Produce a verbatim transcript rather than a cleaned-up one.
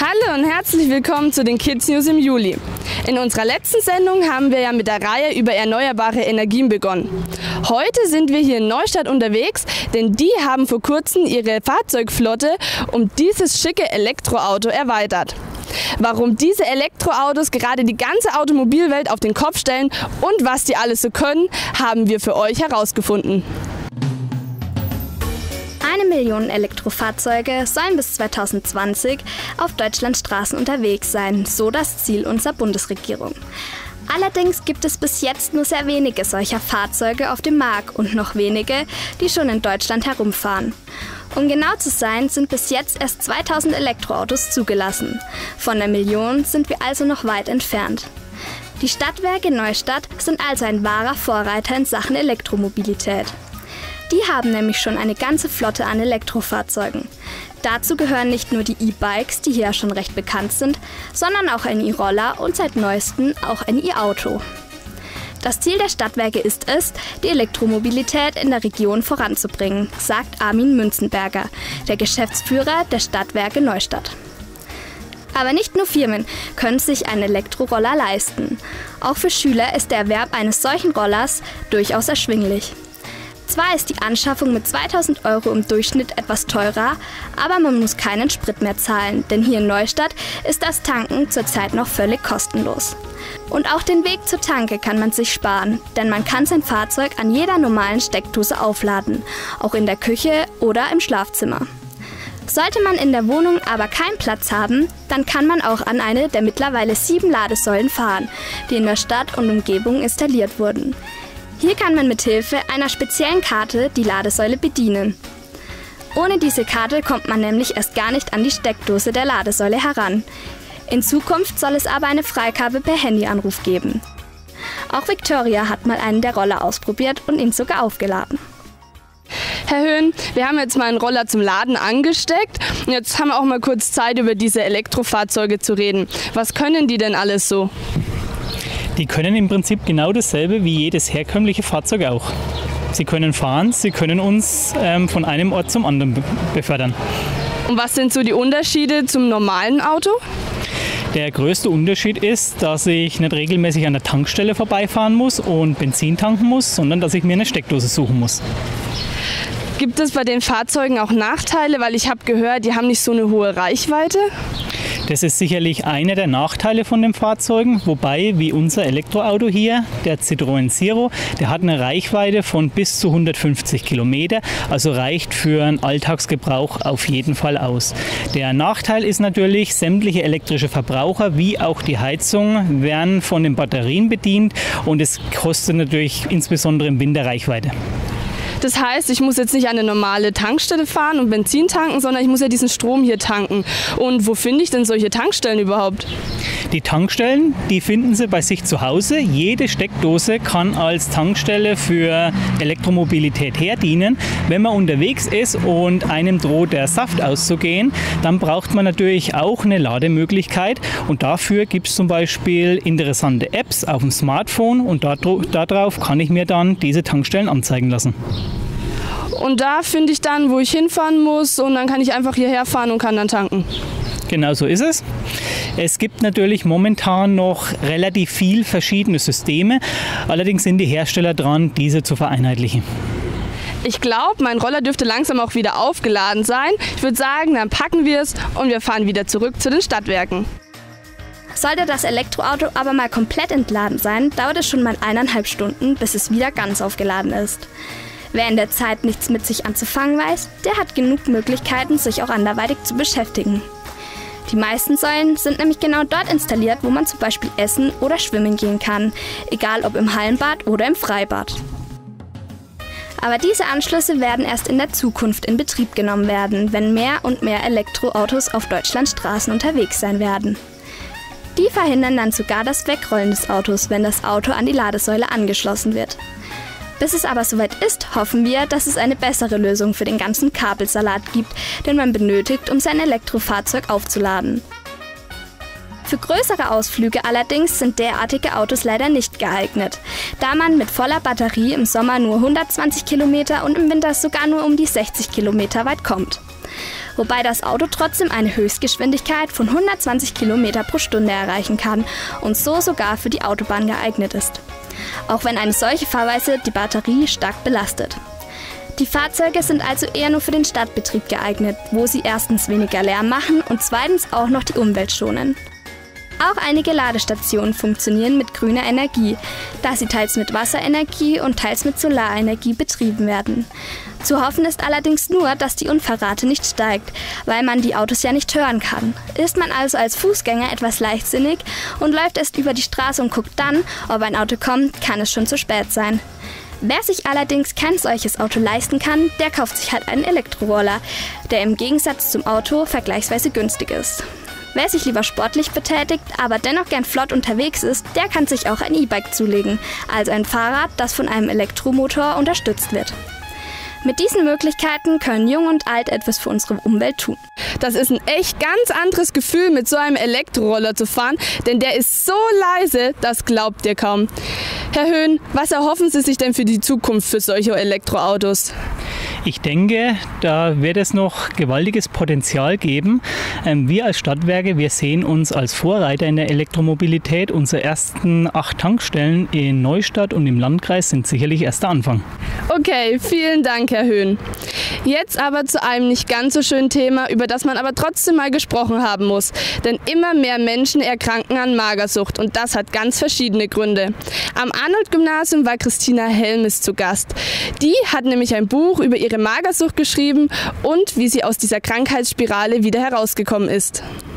Hallo und herzlich willkommen zu den Kids News im Juli. In unserer letzten Sendung haben wir ja mit der Reihe über erneuerbare Energien begonnen. Heute sind wir hier in Neustadt unterwegs, denn die haben vor kurzem ihre Fahrzeugflotte um dieses schicke Elektroauto erweitert. Warum diese Elektroautos gerade die ganze Automobilwelt auf den Kopf stellen und was die alles so können, haben wir für euch herausgefunden. Eine Million Elektrofahrzeuge sollen bis zweitausendzwanzig auf Deutschlands Straßen unterwegs sein, so das Ziel unserer Bundesregierung. Allerdings gibt es bis jetzt nur sehr wenige solcher Fahrzeuge auf dem Markt und noch wenige, die schon in Deutschland herumfahren. Um genau zu sein, sind bis jetzt erst zweitausend Elektroautos zugelassen. Von der Million sind wir also noch weit entfernt. Die Stadtwerke Neustadt sind also ein wahrer Vorreiter in Sachen Elektromobilität. Die haben nämlich schon eine ganze Flotte an Elektrofahrzeugen. Dazu gehören nicht nur die E-Bikes, die hier schon recht bekannt sind, sondern auch ein E-Roller und seit neuestem auch ein E-Auto. Das Ziel der Stadtwerke ist es, die Elektromobilität in der Region voranzubringen, sagt Armin Münzenberger, der Geschäftsführer der Stadtwerke Neustadt. Aber nicht nur Firmen können sich einen Elektroroller leisten. Auch für Schüler ist der Erwerb eines solchen Rollers durchaus erschwinglich. Zwar ist die Anschaffung mit zweitausend Euro im Durchschnitt etwas teurer, aber man muss keinen Sprit mehr zahlen, denn hier in Neustadt ist das Tanken zurzeit noch völlig kostenlos. Und auch den Weg zur Tanke kann man sich sparen, denn man kann sein Fahrzeug an jeder normalen Steckdose aufladen, auch in der Küche oder im Schlafzimmer. Sollte man in der Wohnung aber keinen Platz haben, dann kann man auch an eine der mittlerweile sieben Ladesäulen fahren, die in der Stadt und Umgebung installiert wurden. Hier kann man mit Hilfe einer speziellen Karte die Ladesäule bedienen. Ohne diese Karte kommt man nämlich erst gar nicht an die Steckdose der Ladesäule heran. In Zukunft soll es aber eine Freigabe per Handyanruf geben. Auch Victoria hat mal einen der Roller ausprobiert und ihn sogar aufgeladen. Herr Höhn, wir haben jetzt mal einen Roller zum Laden angesteckt und jetzt haben wir auch mal kurz Zeit, über diese Elektrofahrzeuge zu reden. Was können die denn alles so? Die können im Prinzip genau dasselbe wie jedes herkömmliche Fahrzeug auch. Sie können fahren, sie können uns ähm, von einem Ort zum anderen be- befördern. Und was sind so die Unterschiede zum normalen Auto? Der größte Unterschied ist, dass ich nicht regelmäßig an der Tankstelle vorbeifahren muss und Benzin tanken muss, sondern dass ich mir eine Steckdose suchen muss. Gibt es bei den Fahrzeugen auch Nachteile? Weil ich habe gehört, die haben nicht so eine hohe Reichweite. Das ist sicherlich einer der Nachteile von den Fahrzeugen, wobei, wie unser Elektroauto hier, der Citroën Zero, der hat eine Reichweite von bis zu hundertfünfzig Kilometer, also reicht für einen Alltagsgebrauch auf jeden Fall aus. Der Nachteil ist natürlich, sämtliche elektrische Verbraucher wie auch die Heizung werden von den Batterien bedient und es kostet natürlich insbesondere im Winter Reichweite. Das heißt, ich muss jetzt nicht an eine normale Tankstelle fahren und Benzin tanken, sondern ich muss ja diesen Strom hier tanken. Und wo finde ich denn solche Tankstellen überhaupt? Die Tankstellen, die finden Sie bei sich zu Hause. Jede Steckdose kann als Tankstelle für Elektromobilität herdienen. Wenn man unterwegs ist und einem droht der Saft auszugehen, dann braucht man natürlich auch eine Lademöglichkeit. Und dafür gibt es zum Beispiel interessante Apps auf dem Smartphone und darauf kann ich mir dann diese Tankstellen anzeigen lassen. Und da finde ich dann, wo ich hinfahren muss und dann kann ich einfach hierher fahren und kann dann tanken. Genau so ist es. Es gibt natürlich momentan noch relativ viel verschiedene Systeme, allerdings sind die Hersteller dran, diese zu vereinheitlichen. Ich glaube, mein Roller dürfte langsam auch wieder aufgeladen sein. Ich würde sagen, dann packen wir es und wir fahren wieder zurück zu den Stadtwerken. Sollte das Elektroauto aber mal komplett entladen sein, dauert es schon mal eineinhalb Stunden, bis es wieder ganz aufgeladen ist. Wer in der Zeit nichts mit sich anzufangen weiß, der hat genug Möglichkeiten, sich auch anderweitig zu beschäftigen. Die meisten Säulen sind nämlich genau dort installiert, wo man zum Beispiel essen oder schwimmen gehen kann, egal ob im Hallenbad oder im Freibad. Aber diese Anschlüsse werden erst in der Zukunft in Betrieb genommen werden, wenn mehr und mehr Elektroautos auf Deutschlands Straßen unterwegs sein werden. Die verhindern dann sogar das Wegrollen des Autos, wenn das Auto an die Ladesäule angeschlossen wird. Bis es aber soweit ist, hoffen wir, dass es eine bessere Lösung für den ganzen Kabelsalat gibt, den man benötigt, um sein Elektrofahrzeug aufzuladen. Für größere Ausflüge allerdings sind derartige Autos leider nicht geeignet, da man mit voller Batterie im Sommer nur hundertzwanzig Kilometer und im Winter sogar nur um die sechzig Kilometer weit kommt. wobei das Auto trotzdem eine Höchstgeschwindigkeit von hundertzwanzig Kilometer pro Stunde erreichen kann und so sogar für die Autobahn geeignet ist. Auch wenn eine solche Fahrweise die Batterie stark belastet. Die Fahrzeuge sind also eher nur für den Stadtbetrieb geeignet, wo sie erstens weniger Lärm machen und zweitens auch noch die Umwelt schonen. Auch einige Ladestationen funktionieren mit grüner Energie, da sie teils mit Wasserenergie und teils mit Solarenergie betrieben werden. Zu hoffen ist allerdings nur, dass die Unfallrate nicht steigt, weil man die Autos ja nicht hören kann. Ist man also als Fußgänger etwas leichtsinnig und läuft erst über die Straße und guckt dann, ob ein Auto kommt, kann es schon zu spät sein. Wer sich allerdings kein solches Auto leisten kann, der kauft sich halt einen Elektroroller, der im Gegensatz zum Auto vergleichsweise günstig ist. Wer sich lieber sportlich betätigt, aber dennoch gern flott unterwegs ist, der kann sich auch ein E-Bike zulegen, also ein Fahrrad, das von einem Elektromotor unterstützt wird. Mit diesen Möglichkeiten können Jung und Alt etwas für unsere Umwelt tun. Das ist ein echt ganz anderes Gefühl, mit so einem Elektroroller zu fahren, denn der ist so leise, das glaubt ihr kaum. Herr Höhn, was erhoffen Sie sich denn für die Zukunft für solche Elektroautos? Ich denke, da wird es noch gewaltiges Potenzial geben. Wir als Stadtwerke, wir sehen uns als Vorreiter in der Elektromobilität. Unsere ersten acht Tankstellen in Neustadt und im Landkreis sind sicherlich erst der Anfang. Okay, vielen Dank, Herr Höhn. Jetzt aber zu einem nicht ganz so schönen Thema, über das man aber trotzdem mal gesprochen haben muss. Denn immer mehr Menschen erkranken an Magersucht und das hat ganz verschiedene Gründe. Am Arnold-Gymnasium war Christina Helmes zu Gast. Die hat nämlich ein Buch über ihre Magersucht geschrieben und wie sie aus dieser Krankheitsspirale wieder herausgekommen ist.